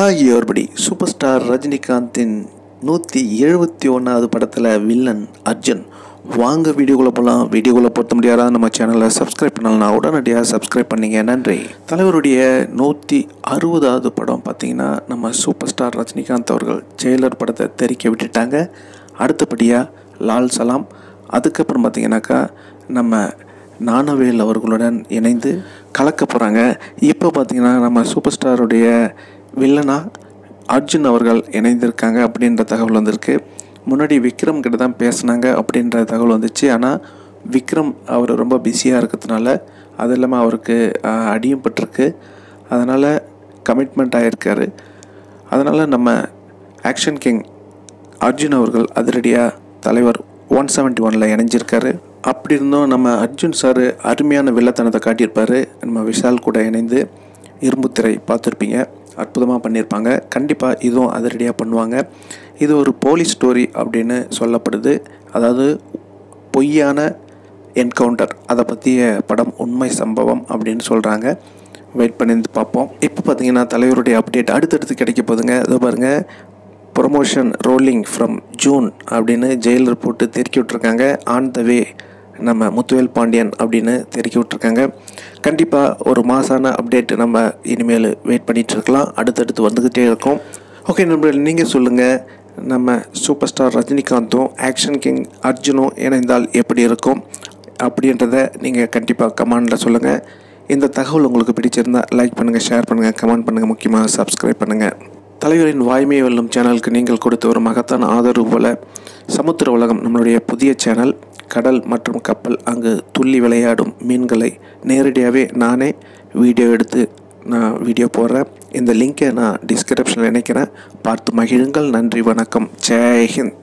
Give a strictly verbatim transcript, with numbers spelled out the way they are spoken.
Hi everybody. Super star ரஜினிகாந்தின் நூற்றி எழுபத்தி ஒன்றாவது படத்தில் வில்லன் அர்ஜுன். வாங்க வீடியோக்குள்ளே போகலாம். வீடியோக்குள்ளே பொறுத்த முடியாத நம்ம சேனலை சப்ஸ்கிரைப் பண்ணலாம், உடனடியாக சப்ஸ்கிரைப் பண்ணிங்க. நன்றி. தலைவருடைய நூற்றி அறுபதாவது படம் பார்த்திங்கன்னா நம்ம சூப்பர் ஸ்டார் ரஜினிகாந்த் அவர்கள் ஜெயிலர் படத்தை தெரிக்க விட்டுட்டாங்க. அடுத்தபடியாக லால் சலாம், அதுக்கப்புறம் பார்த்திங்கனாக்கா நம்ம நானவேல் அவர்களுடன் இணைந்து கலக்க போகிறாங்க. இப்போ பார்த்திங்கன்னா நம்ம சூப்பர் ஸ்டாருடைய வில்லனா அர்ஜுன் அவர்கள் இணைந்திருக்காங்க அப்படின்ற தகவல் வந்திருக்கு. முன்னாடி விக்ரம் கிட்ட தான் பேசினாங்க அப்படின்ற தகவல் வந்துச்சு. ஆனால் விக்ரம் அவர் ரொம்ப பிஸியாக இருக்கிறதுனால அது இல்லாமல் அவருக்கு அடியும் பட்டிருக்கு. அதனால் கமிட்மெண்ட் ஆகியிருக்காரு. அதனால் நம்ம ஆக்ஷன் கிங் அர்ஜுன் அவர்கள் அதிரடியாக தலைவர் ஒன் செவன்ட்டி ஒனில் இணைஞ்சிருக்காரு. அப்படி இருந்தும் நம்ம அர்ஜுன் சார் அருமையான வில்லத்தனத்தை காட்டியிருப்பார். நம்ம விஷால் கூட இணைந்து இரும்புத்திரை பார்த்துருப்பீங்க, அற்புதமாக பண்ணியிருப்பாங்க. கண்டிப்பாக இதுவும் அதிரடியாக பண்ணுவாங்க. இது ஒரு போலீஸ் ஸ்டோரி அப்படின்னு சொல்லப்படுது. அதாவது பொய்யான என்கவுண்டர், அதை பற்றிய படம், உண்மை சம்பவம் அப்படின்னு சொல்கிறாங்க. வெயிட் பண்ணி பார்ப்போம். இப்போ பார்த்திங்கன்னா தலைவருடைய அப்டேட் அடுத்தடுத்து கிடைக்க போதுங்க. அதை பாருங்கள், ப்ரொமோஷன் ரோலிங் ஃப்ரம் ஜூன் அப்படின்னு ஜெயிலர் போட்டு தெருக்கி விட்ருக்காங்க. ஆன் த வே நம்ம முத்துவேல் பாண்டியன் அப்படின்னு தெருக்கி விட்ருக்காங்க. கண்டிப்பாக ஒரு மாசான அப்டேட் நம்ம இனிமேல் வெயிட் பண்ணிகிட்டு இருக்கலாம். அடுத்தடுத்து வந்துக்கிட்டே இருக்கும். ஓகே நண்பர்கள், நீங்கள் சொல்லுங்கள், நம்ம சூப்பர் ஸ்டார் ரஜினிகாந்தும் ஆக்ஷன் கிங் அர்ஜுனும் இணைந்தால் எப்படி இருக்கும் அப்படின்றத நீங்கள் கண்டிப்பாக கமெண்டில் சொல்லுங்கள். இந்த தகவல் உங்களுக்கு பிடிச்சிருந்தால் லைக் பண்ணுங்கள், ஷேர் பண்ணுங்கள், கமெண்ட் பண்ணுங்கள், முக்கியமாக சப்ஸ்கிரைப் பண்ணுங்கள். தலைவரின் வாய்மை வெல்லும் சேனலுக்கு நீங்கள் கொடுத்த ஒரு மகத்தான ஆதரவு போல சமுத்திர உலகம் நம்மளுடைய புதிய சேனல், கடல் மற்றும் கப்பல், அங்கு துள்ளி விளையாடும் மீன்களை நேரடியாகவே நானே வீடியோ எடுத்து நான் வீடியோ போடுறேன். இந்த லிங்கை நான் டிஸ்கிரிப்ஷனில் இணைக்கிறேன், பார்த்து மகிழுங்கள். நன்றி, வணக்கம், ஜெய் ஹிந்த்.